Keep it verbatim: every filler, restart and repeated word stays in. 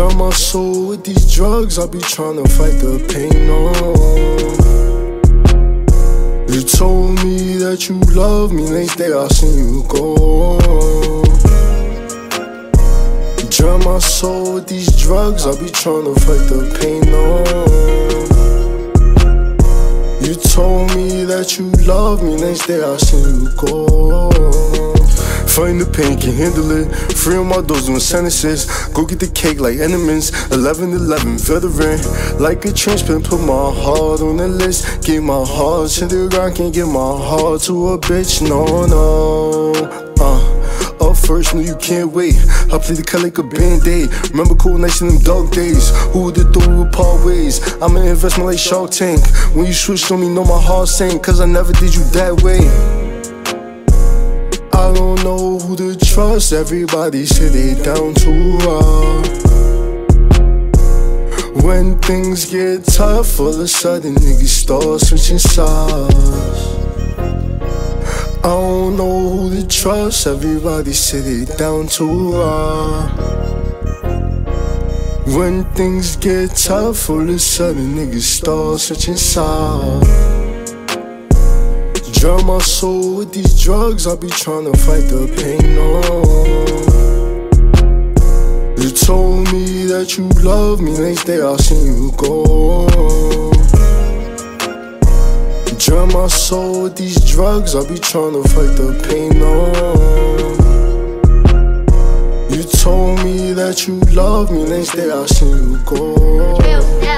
Drown my soul with these drugs, I be tryna fight the pain on. You told me that you love me, next day I seen you go. Drown my soul with these drugs, I be tryna fight the pain on. You told me that you love me, next day I seen you go. Fighting the pain, can't handle it. Free on my doors doing sentences. Go get the cake like enemies. eleven eleven, veteran. Like a transplant, put my heart on the list. Gave my heart to the ground, can't give my heart to a bitch, no, no. Uh, up first, no, you can't wait. I play the cut like a band-aid. Remember cool nights in them dark days. Who would've thought we would part ways? I'm an investment like Shark Tank. When you switched on me, know my heart sank. Cause I never did you that way. I don't know who to trust, everybody say they down to rock. When things get tough, all of a sudden niggas start switching sides. I don't know who to trust, everybody say they down to rock. When things get tough, all of a sudden niggas start switching sides. Drown my soul with these drugs, I be tryna fight the pain on. You told me that you love me, next day I seen you go. Drown my soul with these drugs, I be tryna fight the pain on. You told me that you love me, next day I seen you go.